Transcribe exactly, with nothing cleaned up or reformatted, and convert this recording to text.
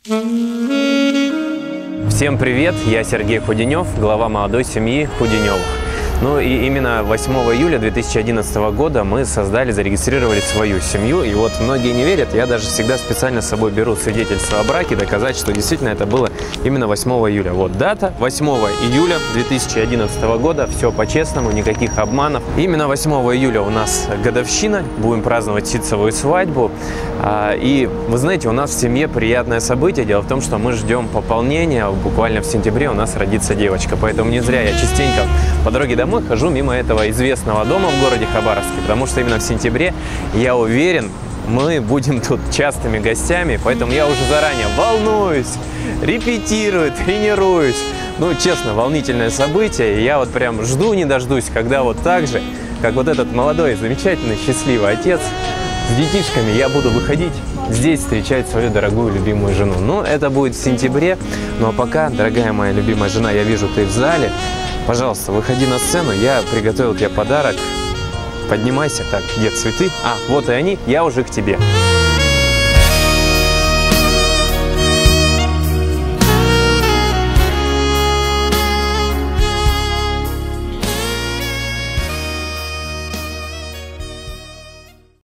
Всем привет, я Сергей Худенев, глава молодой семьи Худеневых. Ну и именно восьмого июля две тысячи одиннадцатого года мы создали, зарегистрировали свою семью. И вот многие не верят, я даже всегда специально с собой беру свидетельство о браке, доказать, что действительно это было именно восьмого июля. Вот дата восьмого июля две тысячи одиннадцатого года, все по-честному, никаких обманов. Именно восьмого июля у нас годовщина, будем праздновать ситцевую свадьбу. И вы знаете, у нас в семье приятное событие. Дело в том, что мы ждем пополнения, буквально в сентябре у нас родится девочка. Поэтому не зря я частенько по дороге домой мы хожу мимо этого известного дома в городе Хабаровске, потому что именно в сентябре, я уверен, мы будем тут частыми гостями, поэтому я уже заранее волнуюсь, репетирую, тренируюсь. Ну, честно, волнительное событие, и я вот прям жду не дождусь, когда вот так же, как вот этот молодой, замечательный, счастливый отец с детишками, я буду выходить здесь встречать свою дорогую, любимую жену. Ну, это будет в сентябре, ну а пока, дорогая моя любимая жена, я вижу, ты в зале. Пожалуйста, выходи на сцену, я приготовил тебе подарок. Поднимайся. Так, где цветы? А, вот и они, я уже к тебе.